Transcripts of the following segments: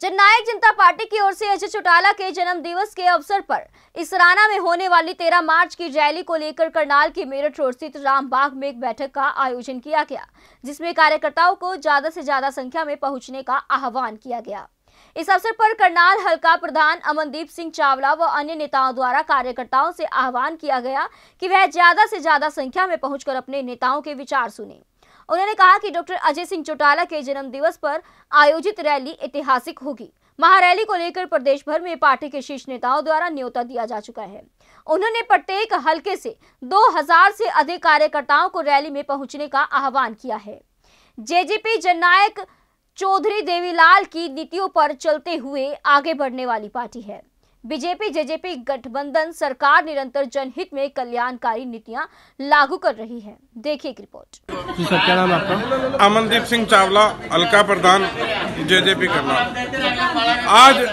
जननायक जनता party की ओर से अजय चौटाला के जन्म दिवस के अवसर पर इसराना में होने वाली 13 मार्च की रैली को लेकर करनाल की मेरठ रोड स्थित रामबाग में एक बैठक का आयोजन किया गया, जिसमें कार्यकर्ताओं को ज्यादा से ज्यादा संख्या में पहुंचने का आह्वान किया गया। इस अवसर पर करनाल हल्का प्रधान अमनदीप सिंह चावला व अन्य नेताओं द्वारा कार्यकर्ताओं से आह्वान किया गया कि वह ज्यादा से ज्यादा संख्या में पहुंचकर अपने नेताओं के विचार सुने। उन्होंने कहा कि डॉक्टर अजय सिंह चौटाला के जन्म दिवस पर आयोजित रैली ऐतिहासिक होगी। महारैली को लेकर प्रदेश भर में पार्टी के शीर्ष नेताओं द्वारा न्योता दिया जा चुका है। उन्होंने प्रत्येक हलके से 2000 से अधिक कार्यकर्ताओं को रैली में पहुंचने का आह्वान किया है। जेजेपी जननायक चौधरी देवीलाल की नीतियों पर चलते हुए आगे बढ़ने वाली पार्टी है। बीजेपी जेजेपी गठबंधन सरकार निरंतर जनहित में कल्याणकारी नीतियां लागू कर रही है। देखिए एक रिपोर्ट। जी सर, क्या नाम है आपका? अमनदीप सिंह चावला, हल्का प्रधान जेजेपी करनाल। आज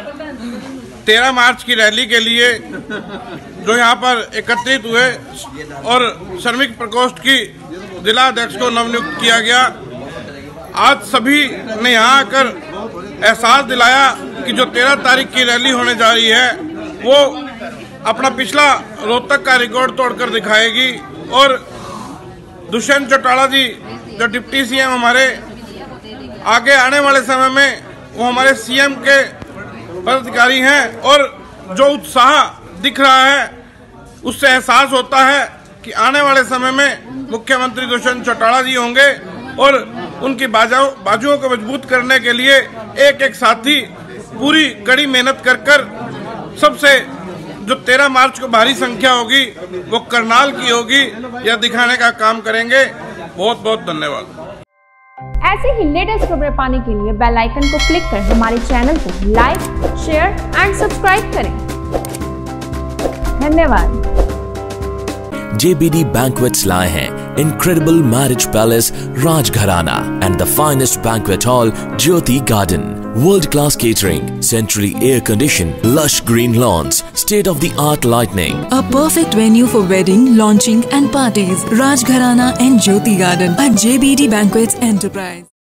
13 मार्च की रैली के लिए जो यहाँ पर एकत्रित हुए और श्रमिक प्रकोष्ठ की जिला अध्यक्ष को नवनियुक्त किया गया। आज सभी ने यहाँ आकर एहसास दिलाया कि जो 13 तारीख की रैली होने जा रही है वो अपना पिछला रोहतक का रिकॉर्ड तोड़कर दिखाएगी और दुष्यंत चौटाला जी जो डिप्टी सीएम हमारे आगे आने वाले समय में वो हमारे सीएम के पदाधिकारी हैं और जो उत्साह दिख रहा है उससे एहसास होता है कि आने वाले समय में मुख्यमंत्री दुष्यंत चौटाला जी होंगे और उनकी बाजुओं को मजबूत करने के लिए एक एक साथी पूरी कड़ी मेहनत कर सबसे जो 13 मार्च को भारी संख्या होगी वो करनाल की होगी, यह दिखाने का काम करेंगे। बहुत बहुत धन्यवाद। ऐसे ही लेटेस्ट खबरें पाने के लिए बेल आइकन को क्लिक कर हमारे चैनल को लाइक, शेयर एंड सब्सक्राइब करें। धन्यवाद। JBD Banquets लाए हैं incredible marriage palace Rajgharana and the finest banquet hall Jyoti Garden. World-class catering, centrally air-conditioned, lush green lawns, state-of-the-art lighting. A perfect venue for wedding, launching and parties. Rajgharana and Jyoti Garden at JBD Banquets Enterprise.